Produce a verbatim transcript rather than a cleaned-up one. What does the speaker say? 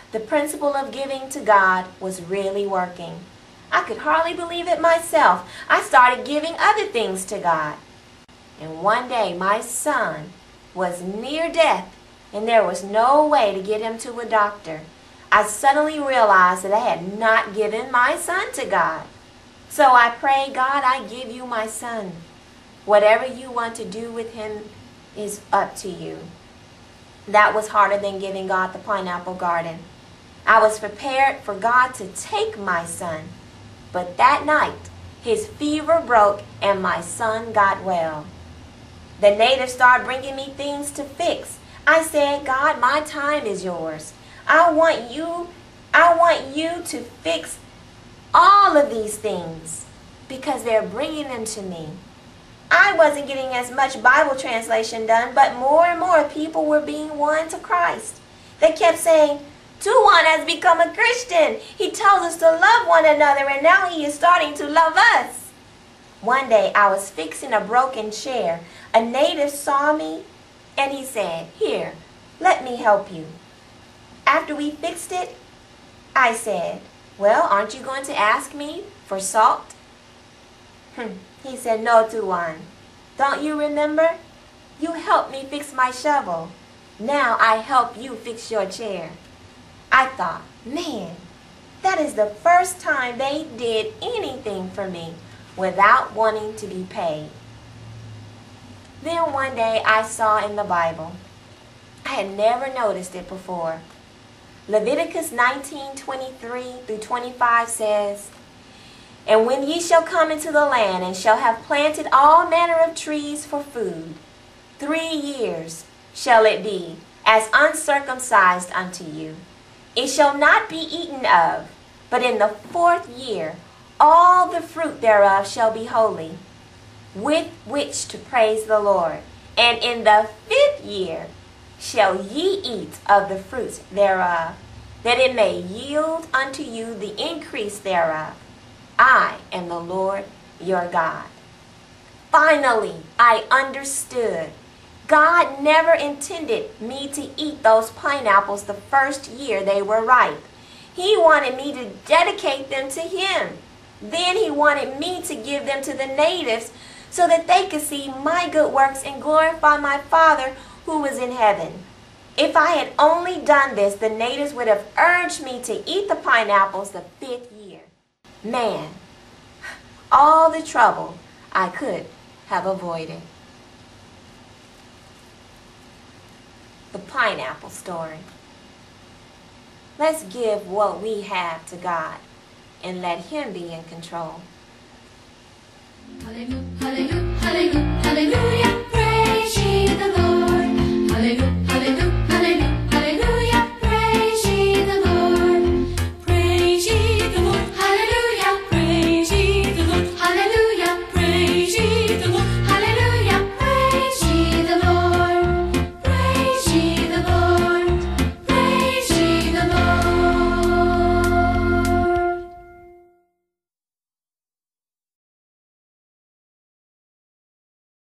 The principle of giving to God was really working. I could hardly believe it myself. I started giving other things to God. And one day my son was near death and there was no way to get him to a doctor. I suddenly realized that I had not given my son to God. So I prayed, God, I give you my son. Whatever you want to do with him is up to you. That was harder than giving God the pineapple garden. I was prepared for God to take my son. But that night, his fever broke and my son got well. The natives started bringing me things to fix. I said, God, my time is yours. I want you, I want you to fix all of these things because they're bringing them to me. I wasn't getting as much Bible translation done, but more and more people were being won to Christ. They kept saying, Tuwan has become a Christian. He tells us to love one another, and now he is starting to love us. One day, I was fixing a broken chair. A native saw me, and he said, here, let me help you. After we fixed it, I said, well, aren't you going to ask me for salt? He said, no, Tuwan. Don't you remember? You helped me fix my shovel. Now I help you fix your chair. I thought, man, that is the first time they did anything for me without wanting to be paid. Then one day I saw in the Bible, I had never noticed it before. Leviticus nineteen, twenty-three through twenty-five says, and when ye shall come into the land, and shall have planted all manner of trees for food, three years shall it be as uncircumcised unto you. It shall not be eaten of, but in the fourth year all the fruit thereof shall be holy, with which to praise the Lord. And in the fifth year shall ye eat of the fruits thereof, that it may yield unto you the increase thereof. I am the Lord your God. Finally, I understood. God never intended me to eat those pineapples the first year they were ripe. He wanted me to dedicate them to Him. Then He wanted me to give them to the natives so that they could see my good works and glorify my Father who was in heaven. If I had only done this, the natives would have urged me to eat the pineapples the fifth year. Man, all the trouble I could have avoided. The pineapple story. Let's give what we have to God and let Him be in control. Hallelujah, hallelujah, hallelujah, hallelujah.